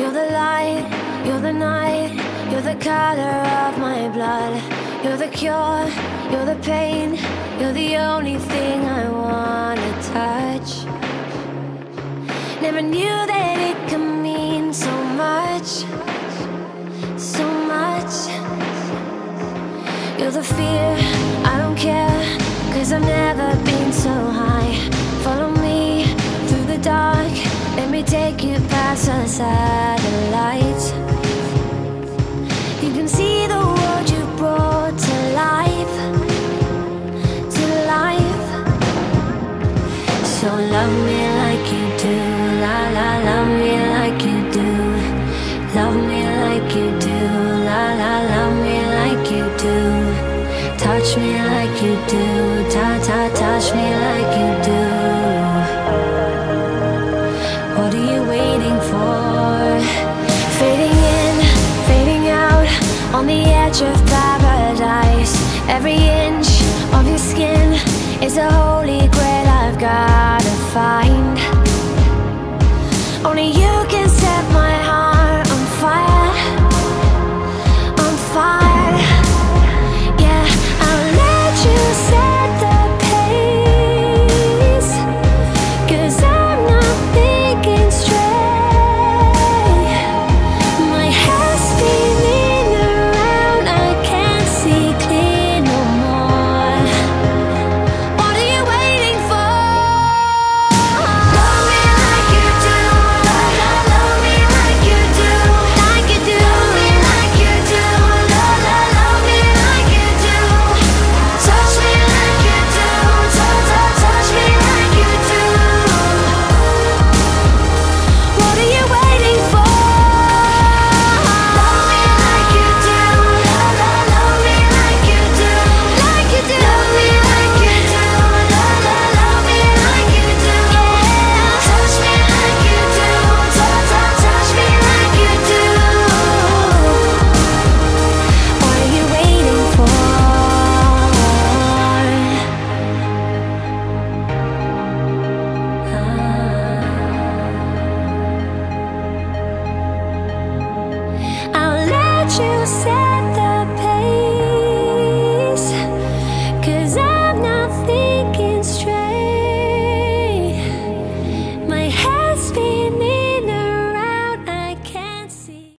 You're the light, you're the night, you're the color of my blood. You're the cure, you're the pain, you're the only thing I wanna touch. Never knew that it could mean so much, so much. You're the fear, I don't care, 'cause I've never been so high. Follow me through the dark, let me take you past the satellites. You can see the world you brought to life, to life. So love me like you do, la la, love me like you do. Love me like you do, la la, love me like you do. Touch me like you do, ta ta, touch me like you do. What are you waiting for? Fading in, fading out, on the edge of paradise. Every inch of your skin is a whole